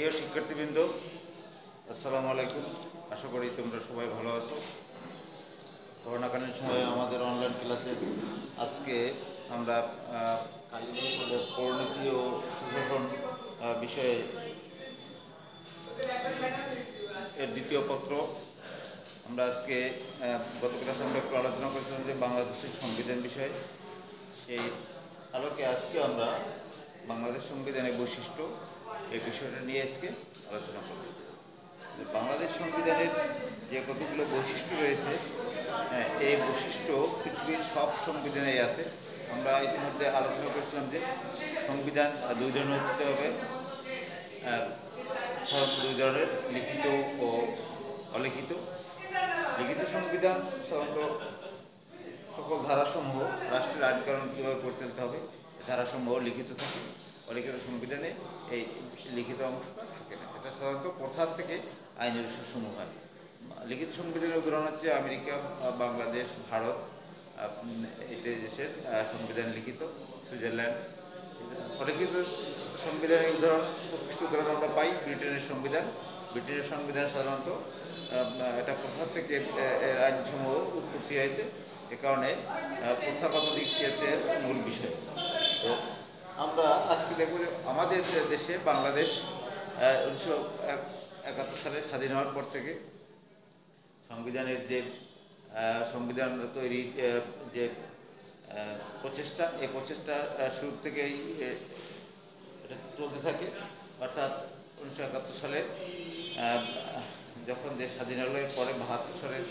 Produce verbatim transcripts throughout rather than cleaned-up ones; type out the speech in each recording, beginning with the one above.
প্রিয় শিক্ষার্থীবৃন্দ, আসসালামু আলাইকুম। আশা করি তোমরা সবাই ভালো আছো। করোনাকালীন সময়ে আমাদের অনলাইন ক্লাসে আজকে আমরা পরিণতি ও সুশাসন বিষয়ে এর দ্বিতীয় পত্র আমরা আজকে গত ক্লাসে আমরা একটু আলোচনা করেছিলাম যে বাংলাদেশের সংবিধান বিষয়ে। সেই আলোকে আজকে আমরা বাংলাদেশ সংবিধানের বৈশিষ্ট্য এই বিষয়টা নিয়ে আজকে আলোচনা করব। বাংলাদেশ সংবিধানের যে কতগুলো বৈশিষ্ট্য রয়েছে, এই বৈশিষ্ট্য পৃথিবীর সব সংবিধানেই আছে। আমরা ইতিমধ্যে আলোচনা করেছিলাম যে সংবিধান দুই ধরনের হতে হবে, দুই ধরনের, লিখিত ও অলিখিত। লিখিত সংবিধান সাধারণত সকল ধারাসমূহ রাষ্ট্রের আইনকানুন কীভাবে পরিচালিত হবে ধারাসমূহ লিখিত থাকে। অলিখিত সংবিধানে এই লিখিত অংশটা থাকে না, এটা সাধারণত প্রথার থেকে আইনের উৎসসমূহ হয়। লিখিত সংবিধানের উদাহরণ হচ্ছে আমেরিকা, বাংলাদেশ, ভারত, এই দেশের সংবিধান লিখিত, সুইজারল্যান্ড। অলিখিত সংবিধানের উদাহরণ উৎকৃষ্ট উদাহরণ আমরা পাই ব্রিটেনের সংবিধান। ব্রিটেনের সংবিধান সাধারণত এটা প্রথার থেকে আইনসমূহ উৎপত্তি হয়েছে, এ কারণে প্রথাগত দিকটি হচ্ছে মূল বিষয়। তো আমরা আজকে দেখব যে আমাদের দেশে বাংলাদেশ উনিশশো একাত্তর সালে স্বাধীন হওয়ার পর থেকে সংবিধানের যে সংবিধান তৈরির যে প্রচেষ্টা, এই প্রচেষ্টা শুরু থেকেই এটা চলতে থাকে। অর্থাৎ উনিশশো একাত্তর সালে যখন দেশ স্বাধীন হলো, পরে বাহাত্তর সালের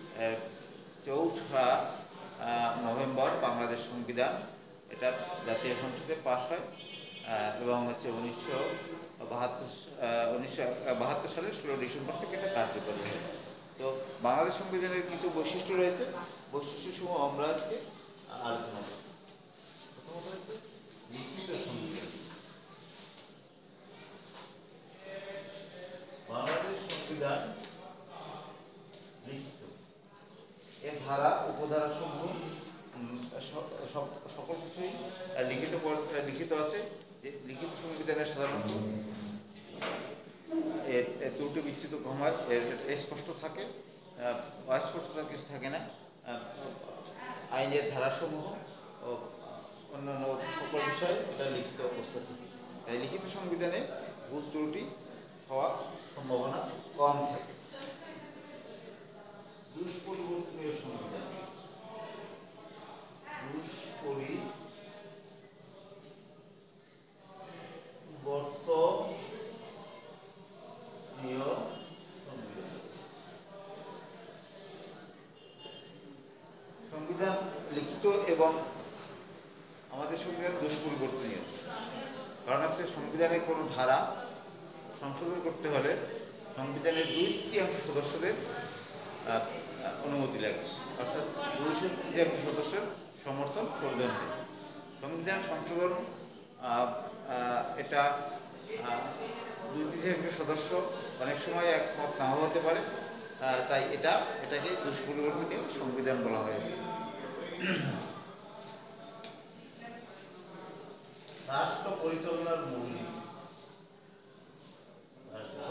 চৌঠা নভেম্বর বাংলাদেশ সংবিধান এটা জাতীয় সংসদে পাশ হয় এবং হচ্ছে উনিশশো বাহাত্তর উনিশশো বাহাত্তর সালের ষোলো ডিসেম্বর থেকে এটা কার্যকরী হয়। তো বাংলাদেশ সংবিধানের কিছু বৈশিষ্ট্য রয়েছে, বৈশিষ্ট্যসমূহ আমরা আজকে আলোচনা করব। প্রথমত হচ্ছে লিখিত সংবিধান। বাংলাদেশ সংবিধান লিখিত, এর ধারা উপধারা সমূহ সকল কিছুই লিখিত লিখিত আছে। যে লিখিত সংবিধানের সাধারণত এর ত্রুটি বিচ্ছিন্ন কম হয়, এর স্পষ্ট থাকে, অস্পষ্টতা কিছু থাকে না। আইনের ধারাসমূহ ও অন্যান্য সকল বিষয়ে এটা লিখিত অবস্থা থাকে। তাই লিখিত সংবিধানে ভুল ত্রুটি হওয়ার সম্ভাবনা কম থাকে। দুষ্পরিবর্তনীয় সংবিধান। দুষ্পরিবর্তনীয় সংবিধান। সংবিধান লিখিত এবং আমাদের সংবিধান দুষ্পরিবর্তনীয়। কারণ হচ্ছে সংবিধানের কোনো ধারা সংশোধন করতে হলে সংবিধানের দুই তৃতীয়াংশ সদস্যদের অনুমতি লাগে, অর্থাৎ দুই তৃতীয়াংশ সদস্যের সমর্থন প্রয়োজন হয়। সংবিধান সংশোধন এটা দুই তৃতীয়াংশ সদস্য অনেক সময় একমত নাও হতে পারে, তাই এটা এটাকে দুষ্পরিবর্তনীয় সংবিধান বলা হয়েছে। রাষ্ট্র পরিচালনার মৌলিক রাষ্ট্র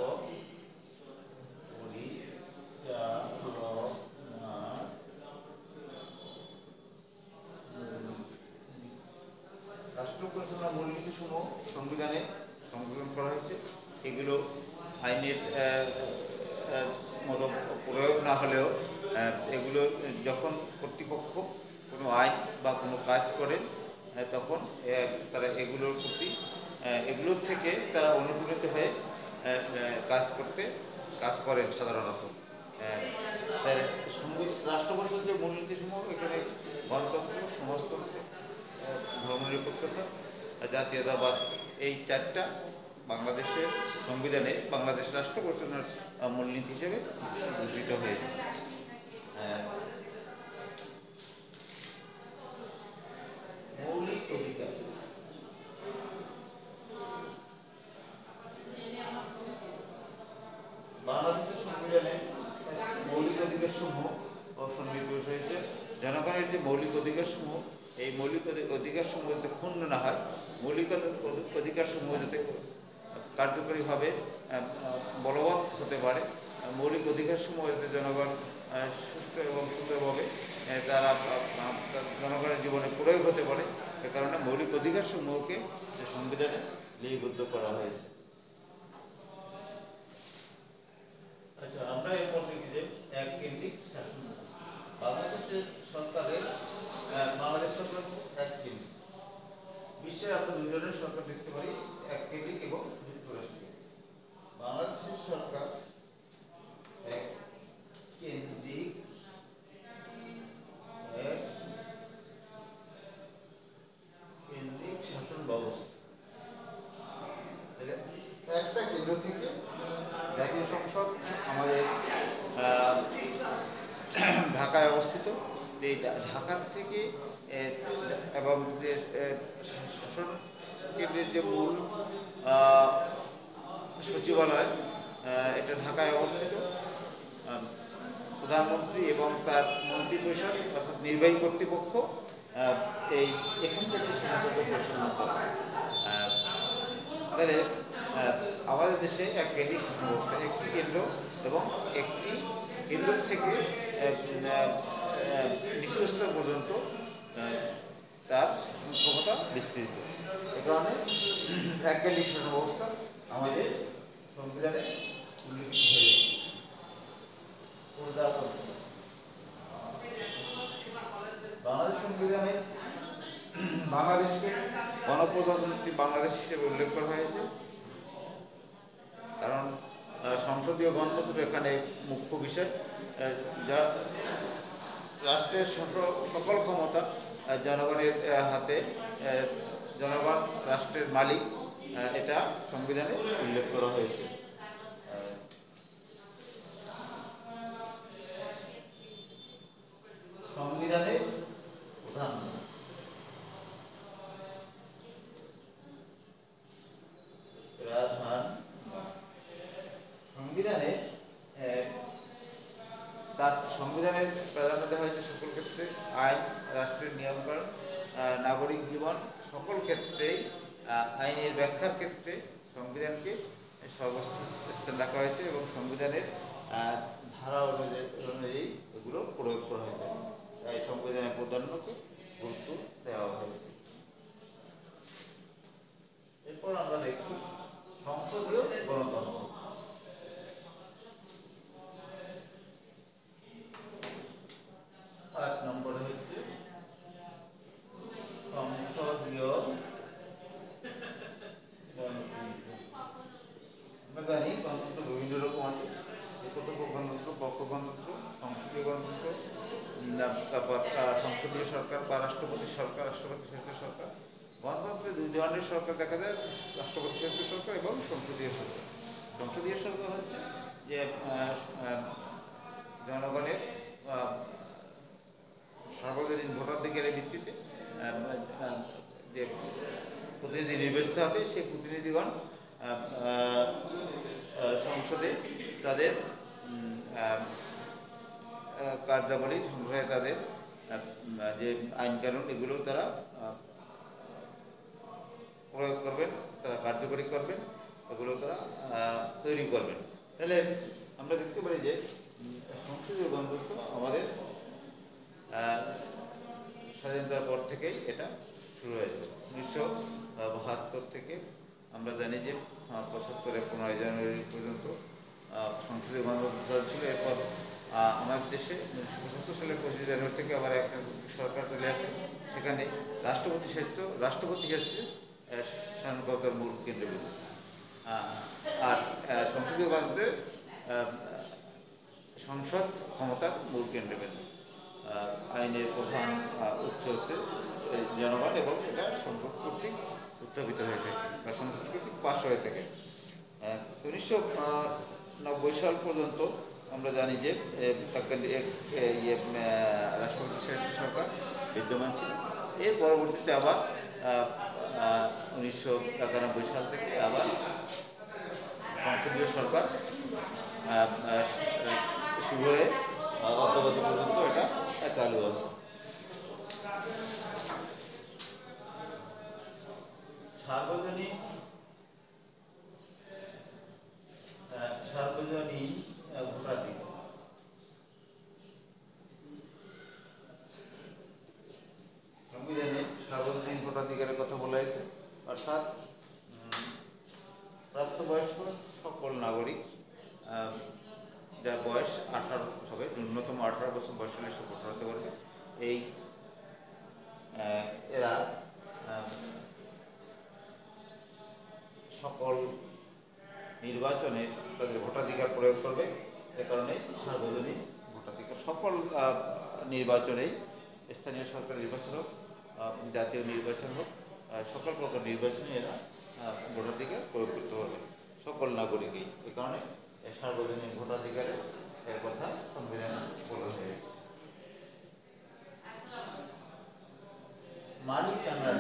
রাষ্ট্র পরিচালনার মূলনীতি সমূহ সংবিধানে সংযোজন করা হয়েছে। এগুলো আইনের মতো প্রয়োগ না হলেও এগুলো যখন কর্তৃপক্ষ কোনো আইন বা কোনো কাজ করেন তখন তারা এগুলোর প্রতি এগুলোর থেকে তারা অনুপ্রাণিত হয়ে কাজ করতে কাজ করেন সাধারণত। রাষ্ট্র পরিষদের যে মূলনীতিসমূহ এখানে গণতন্ত্র, সমাজতন্ত্র, ধর্মনিরপেক্ষতা, জাতীয়তাবাদ, এই চারটা বাংলাদেশের সংবিধানে বাংলাদেশ রাষ্ট্র পরিচালনার মূলনীতি হিসেবে ঘোষিত হয়েছে। মৌলিক অধিকার। বাংলাদেশের সংবিধানে মৌলিক অধিকার সমূহ ও সন্নিবেশ হয়েছে। জনগণের যে মৌলিক অধিকার সমূহ, এই মৌলিক অধিকার সমূহ যাতে ক্ষুণ্ণ না হয়, মৌলিক অধিকার সমূহ যাতে কার্যকরীভাবে বলবৎ হতে পারে, মৌলিক অধিকার সমূহ যাতে জনগণ সুষ্ঠু এবং সুন্দরভাবে তারা জনগণের জীবনে প্রয়োগ হতে পারে, এ কারণে মৌলিক অধিকার সমূহকে সংবিধানে লিপিবদ্ধ করা হয়েছে। আচ্ছা, আমরা এরপর দেখি যে এক কেন্দ্রিক শাসন। বাংলাদেশের সরকারের বাংলাদেশ সরকার এক কেন্দ্রিক। বিশ্বের আমরা দুই ধরনের সরকার দেখতে পারি, এক কেন্দ্রিক এবং যুক্তরাষ্ট্রীয়। বাংলাদেশের সরকার এক কেন্দ্রিক এক কেন্দ্রিক শাসন ব্যবস্থা। একটা কেন্দ্র থেকে জাতীয় সংসদ আমাদের ঢাকায় অবস্থিত। এই ঢাকার থেকে এবং যে শাসন কেন্দ্রের যে মূল সচিবালয়, এটা ঢাকায় অবস্থিত। প্রধানমন্ত্রী এবং তার মন্ত্রিপরিষদ অর্থাৎ নির্বাহী কর্তৃপক্ষ এই এখান থেকে সীমাবদ্ধ পরিচালনা করে। তাহলে আমাদের দেশে এক কেন্দ্রিক শাসন ব্যবস্থা, একটি কেন্দ্র এবং একটি কেন্দ্র থেকে নিচু স্তর পর্যন্ত তার শাসন ক্ষমতা বিস্তৃত। এ কারণে এক কেন্দ্রিক শাসন ব্যবস্থা আমাদের সংবিধানে উল্লেখিত হয়েছে। বাংলাদেশ সংবিধানে বাংলাদেশকে গণপ্রজাতন্ত্রী বাংলাদেশ হিসেবে উল্লেখ করা হয়েছে, কারণ সংসদীয় গণতন্ত্র এখানে মুখ্য বিষয়। যা রাষ্ট্রের সকল ক্ষমতা জনগণের হাতে, জনগণ রাষ্ট্রের মালিক, এটা সংবিধানে উল্লেখ করা হয়েছে। সংবিধানের প্রধান প্রধান সংবিধানে তার সংবিধানের প্রাধান্য দেওয়া হয়েছে সকল ক্ষেত্রে। আইন, রাষ্ট্রের নিয়মকানুন, নাগরিক জীবন, সকল ক্ষেত্রেই আইনের ব্যাখ্যার ক্ষেত্রে সংবিধানকে সর্বোচ্চ স্থান রাখা হয়েছে এবং সংবিধানের ধারা অনুযায়ী এগুলো প্রয়োগ করা হয়েছে। তাই সংবিধানের প্রাধান্যকে গুরুত্ব দেওয়া হয়েছে। এরপর আমরা দেখি সংসদীয় গণতন্ত্র। আট নম্বরে হচ্ছে সংসদীয় গণতন্ত্র। আমরা জানি গণতন্ত্র বিভিন্ন রকম আছে, একতরফা গণতন্ত্র, পক্ষ গণতন্ত্র, সংসদীয় গণতন্ত্র, তারপর সংসদীয় সরকার বা রাষ্ট্রপতি সরকার, রাষ্ট্রপতি শাসিত সরকার। গণতন্ত্রে দুই ধরনের সরকার দেখা যায়, রাষ্ট্রপতি শাসিত সরকার এবং সংসদীয় সরকার। সংসদীয় সরকার হচ্ছে যে জনগণের সার্বজনীন ভোটাধিকারের ভিত্তিতে যে প্রতিনিধি নির্বাচিত হবে, সেই প্রতিনিধিগণ সংসদে তাদের কার্যাবলী সংসদে তাদের যে আইন কানুন এগুলো তারা প্রয়োগ করবেন, তারা কার্যকরী করবেন, এগুলো তারা তৈরি করবেন। তাহলে আমরা দেখতে পারি যে সংসদীয় গণতন্ত্র আমাদের স্বাধীনতার পর থেকেই এটা শুরু হয়েছে। উনিশশো বাহাত্তর থেকে আমরা জানি যে পঁচাত্তরের পনেরোই জানুয়ারি পর্যন্ত সংসদীয় গণতন্ত্র ছিল। এরপর আমাদের দেশে উনিশশো পঁচাত্তর সালের পঁচিশে জানুয়ারি থেকে আবার একটা সরকার চলে আসে, সেখানে রাষ্ট্রপতি শাসিত, রাষ্ট্রপতি হচ্ছে শাসনকর্তার মূল কেন্দ্রবিন্দু। আর সংসদীয় গণতন্ত্রে সংসদ ক্ষমতার মূল কেন্দ্রবিন্দু। আইনের প্রধান উৎস হচ্ছে জনগণ এবং এটা সংসদ কর্তৃক উত্থাপিত হয়ে থাকে বা সংসদ কর্তৃক পাশ হয়ে থাকে। উনিশশো নব্বই সাল পর্যন্ত আমরা জানি যে ইয়ে রাষ্ট্রপতি শাসিত সরকার বিদ্যমান ছিল। এর পরবর্তীতে আবার উনিশশো একানব্বই সাল থেকে আবার সংসদীয় সরকার শুরু হয়ে অদ্যাবধি পর্যন্ত এটা চালু আছে। সার্বজনীন ভোটাধিকারের কথা বলা হয়েছে, অর্থাৎ প্রাপ্তবয়স্ক সকল নাগরিক যার বয়স আঠারো হবে, ন্যূনতম আঠারো বছর বয়স হলে সে ভোটার হতে পারবে। এই এরা সকল নির্বাচনে তাদের ভোটাধিকার প্রয়োগ করবে। এ কারণে সার্বজনীন ভোটাধিকার সকল নির্বাচনেই, স্থানীয় সরকার নির্বাচন হোক, জাতীয় নির্বাচন হোক, সকল প্রকার নির্বাচনে এরা ভোটাধিকার প্রয়োগ করতে পারবে সকল নাগরিকই। এ কারণে সার্বজনীন ভোটাধিকারের এর কথা সংবিধানে বলা হয়েছে। মালিকানা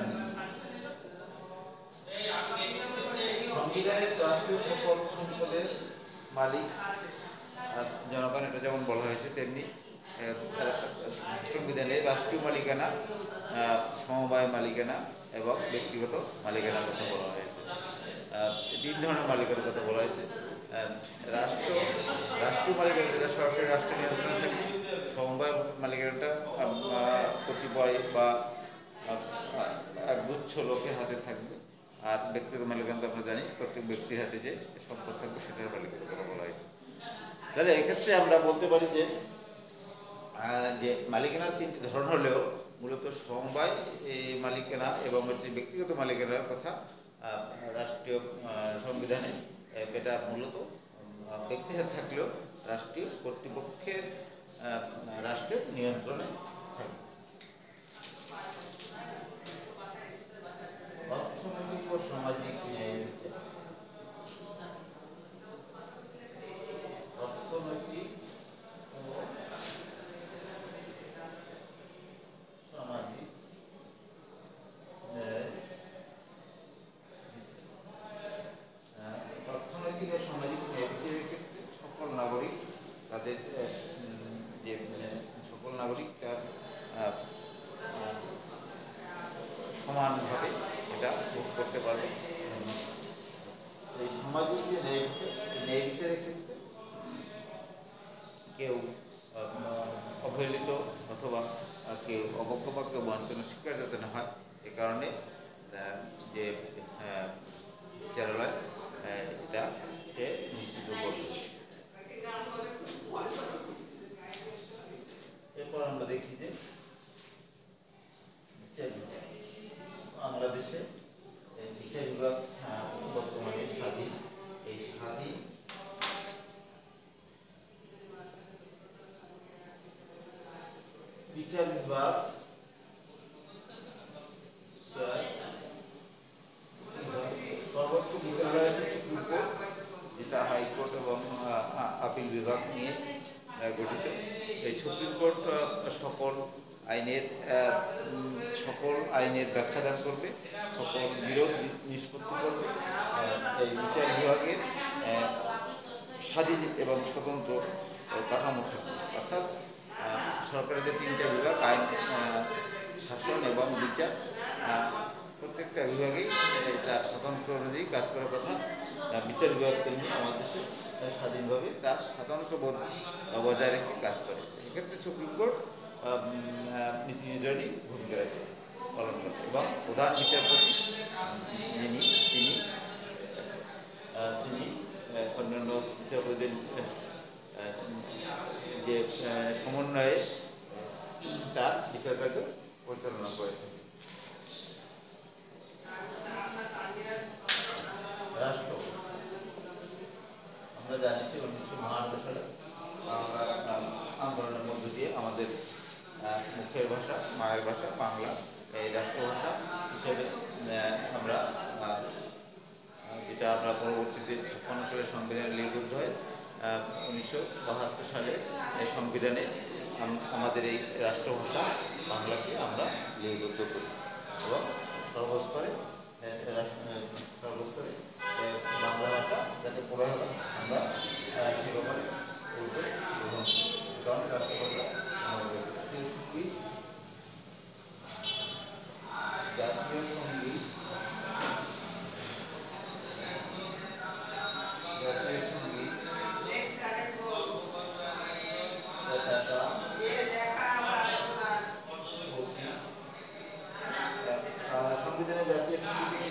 সংবিধানের রাষ্ট্রীয় সকল সম্পদের মালিক জনগণ, এটা যেমন বলা হয়েছে, তেমনি সংবিধানে রাষ্ট্রীয় মালিকানা, সমবায় মালিকানা এবং ব্যক্তিগত মালিকানার কথা বলা হয়েছে। তিন ধরনের মালিকানার কথা বলা হয়েছে। রাষ্ট্র রাষ্ট্রীয় মালিকানা যেটা সরাসরি রাষ্ট্র নিয়ন্ত্রণে থাকে, সমবায় মালিকানাটা কতিপয় বা একগুচ্ছ লোকের হাতে থাকবে, আর ব্যক্তিগত মালিকানা আমরা জানি প্রত্যেক ব্যক্তির হাতে যে সম্পদ থাকবে সেটার মালিকানার কথা বলা হয়েছে। তাহলে এক্ষেত্রে আমরা বলতে পারি যে যে মালিকানার তিনটি ধরন হলেও মূলত সমবায় মালিকানা এবং হচ্ছে ব্যক্তিগত মালিকানার কথা রাষ্ট্রীয় সংবিধানে এটা মূলত ব্যক্তির হাতে থাকলেও রাষ্ট্রীয় কর্তৃপক্ষের রাষ্ট্রের নিয়ন্ত্রণে থাকে। অর্থনৈতিক ও সামাজিক ন্যায় হচ্ছে অর্থনৈতিক ও সামাজিক ন্যায়, অর্থনৈতিক ও সামাজিক ন্যায় বিচারের ক্ষেত্রে সকল নাগরিক তাদের যে সকল নাগরিক তার সমানভাবে এটা ভোগ করতে পারবে। এই সামাজিক যে ন্যায় বিচার, ন্যায় বিচারের ক্ষেত্রে কেউ অবহেলিত অথবা কেউ অবজ্ঞ বা কেউ বঞ্চনার শিকার যাতে না হয়, এ কারণে যে বিচারালয় এটা সে নিশ্চিত করবে। এরপর আমরা দেখি যে বাংলাদেশে বিচার বিভাগ বর্তমানে স্বাধীন। এই স্বাধীন বিচার বিভাগ সর্বোচ্চ বিচারালয় সুপ্রিম কোর্ট, যেটা হাইকোর্ট এবং আপিল বিভাগ নিয়ে গঠিত। এই সুপ্রিম কোর্ট সকল আইনের সকল আইনের ব্যাখ্যাদান করবে, সকল বিরোধ নিষ্পত্তি করবে। এই বিচার বিভাগের স্বাধীন এবং স্বতন্ত্র কাঠামো থাকবে, অর্থাৎ সরকারের যে তিনটা বিভাগ, আইন, শাসন এবং বিচার, প্রত্যেকটা বিভাগেই তার স্বতন্ত্র অনুযায়ী কাজ করার কথা। বিচার বিভাগ তেমনি আমাদের দেশে স্বাধীনভাবে তার স্বাতন্ত্র্য বোধ বজায় রেখে কাজ করে। এক্ষেত্রে সুপ্রিম কোর্ট নীতি নির্ধারণী ভূমিকা রাখে পালন করে এবং প্রধান বিচারপতি যিনি তিনি তিনি অন্যান্য বিচারপতিদের যে সমন্বয়ে তার বিচারকার্য পরিচালনা করে থাকে। রাষ্ট্র আমরা জানি যে উনিশশো বাহান্ন সালে আন্দোলনের মধ্য দিয়ে আমাদের মুখের ভাষা, মায়ের ভাষা বাংলা, এই রাষ্ট্রভাষা হিসেবে আমরা যেটা আমরা পরবর্তীতে ছাপ্পান্ন সালে সংবিধানে লিপিবদ্ধ হয়। উনিশশো বাহাত্তর সালে এই সংবিধানে আমাদের এই রাষ্ট্রভাষা বাংলাকে আমরা লিপিবদ্ধ করি এবং সর্বস্তরে সর্বস্তরে বাংলা ভাষা যাতে প্রয়োগ হয় আমরা সে ব্যাপারে গ্রহণ করি। কারণ রাষ্ট্রভাষা আমাদের জাতীয় সঙ্গীত জাতীয় সঙ্গীত সংবিধানের জাতীয় সঙ্গীত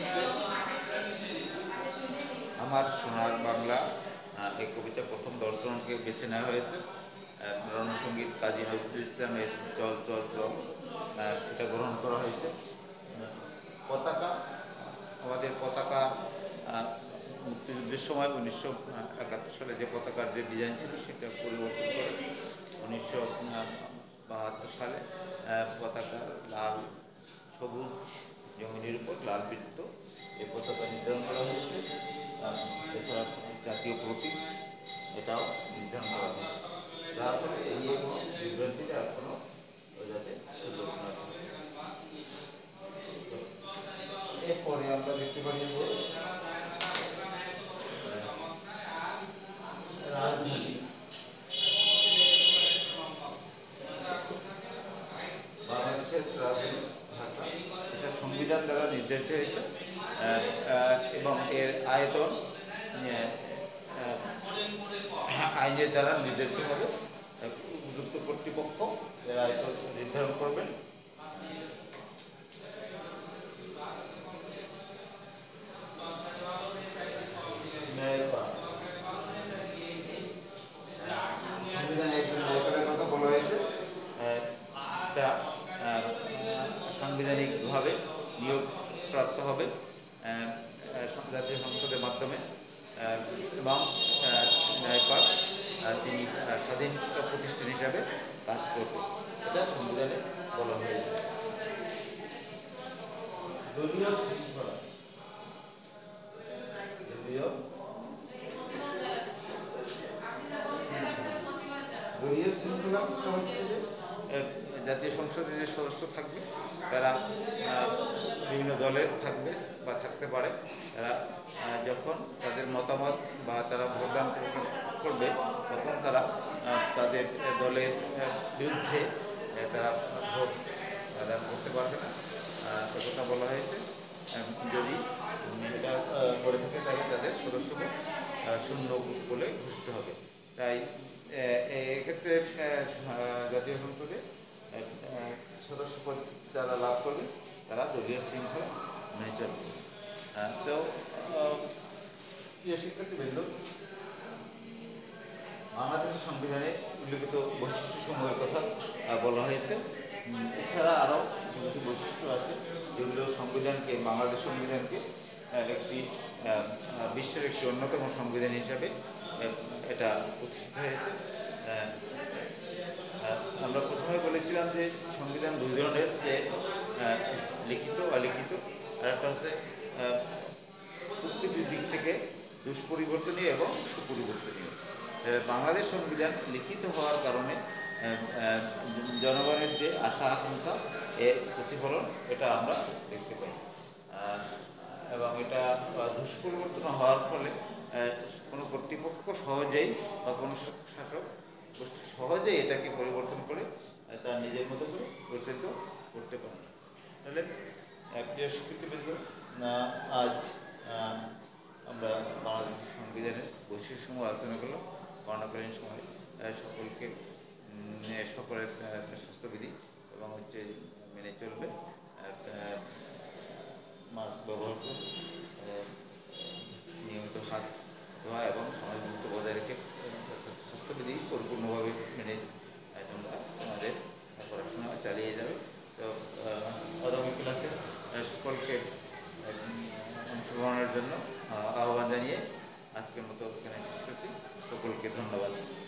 আমার সোনার বাংলা এই কবিতা প্রথম দর্শনকে বেছে নেওয়া হয়েছে। রণসঙ্গীত কাজী নজরুল ইসলামের চল চল চল এটা গ্রহণ করা হয়েছে। পতাকা, আমাদের পতাকা মুক্তিযুদ্ধের সময় উনিশশো একাত্তর সালে যে পতাকার যে ডিজাইন ছিল সেটা পরিবর্তন করে উনিশশো বাহাত্তর সালে পতাকা লাল সবুজ জমিনের উপর লাল বৃত্ত এই পতাকা নির্ধারণ করা হয়েছে। এছাড়া জাতীয় প্রতীক এটাও নির্ধারণ করা হয়েছে, যার ফলে এই নিয়ে কোনো বিভ্রান্তি আর কোনো যাতে সুযোগ না থাকে। এরপরে আমরা দেখতে পারি যে রাজধানী বাংলাদেশের রাজধানী ঢাকা, এটা সংবিধান দ্বারা নির্ধারিত হয়েছে এবং এর আয়তন আইনের দ্বারা নির্ধারিত হবে। উপযুক্ত কর্তৃপক্ষ এর আয়তন নির্ধারণ করবেন। সংবিধানে একজন ন্যায়পালের কথা বলা হয়েছে, এটা সাংবিধানিকভাবে নিয়োগ প্রাপ্ত হবে জাতীয় সংসদের মাধ্যমে এবং ন্যায়পাল তিনি স্বাধীন প্রতিষ্ঠান হিসাবে কাজ করবে, এটা সংবিধানে বলা হয়েছে। দলীয় শৃঙ্খলা, দলীয় দলীয় শৃঙ্খলা হচ্ছে যে জাতীয় সংসদের যে সদস্য থাকবে তারা বিভিন্ন দলের থাকবে বা থাকতে পারে। তারা যখন তাদের মতামত বা তারা ভোটদান করবে তখন তারা তাদের দলের বিরুদ্ধে তারা ভোট দান করতে পারবে না, কথা বলা হয়েছে। যদি এটা করে থাকে তাহলে তাদের সদস্যপদ শূন্য বলে ঘোষিত হবে। তাই এক্ষেত্রে জাতীয় সংসদে সদস্যপদ যারা লাভ করবে তারা দলীয় শৃঙ্খলা মেনে চলবে। তো প্রিয় শিক্ষার্থীবৃন্দ, বাংলাদেশের সংবিধানে উল্লেখিত বৈশিষ্ট্যসমূহের কথা বলা হয়েছে। এছাড়া আরও কিছু বৈশিষ্ট্য আছে যেগুলো সংবিধানকে, বাংলাদেশ সংবিধানকে একটি বিশ্বের একটি অন্যতম সংবিধান হিসাবে এটা প্রতিষ্ঠিত হয়েছে। আমরা প্রথমে বলেছিলাম যে সংবিধান দুই ধরনের, যে লিখিত অলিখিত, আর একটা হচ্ছে প্রত্যেকটি দিক থেকে দুষ্পরিবর্তনীয় এবং সুপরিবর্তনীয়। বাংলাদেশ সংবিধান লিখিত হওয়ার কারণে জনগণের যে আশা আকাঙ্ক্ষা এর প্রতিফলন এটা আমরা দেখতে পাই, এবং এটা দুষ্পরিবর্তন হওয়ার ফলে কোনো কর্তৃপক্ষ সহজেই বা কোনো শাসক গোষ্ঠী সহজেই এটাকে পরিবর্তন করে তার নিজের মতো করে প্রচারিত করতে পারে। তাহলে প্রিয় শিক্ষার্থীবৃন্দ, আজ আমরা বাংলাদেশের সংবিধানের বৈশিষ্ট্যসমূহ আলোচনা করলাম। করোনাকালীন সময় সকলকে সকলের স্বাস্থ্যবিধি এবং হচ্ছে মেনে চলবে, মাস্ক ব্যবহার করবে, নিয়মিত হাত ধোয়া এবং সমাজ দূরত্ব বজায় রেখে স্বাস্থ্যবিধি পরিপূর্ণভাবে মেনে তোমরা আমাদের পড়াশোনা চালিয়ে যাবে। তো আগামী ক্লাসে সকলকে অংশগ্রহণের জন্য আহ্বান জানিয়ে আজকের মতো এখানে শেষ করছি। সকলকে ধন্যবাদ।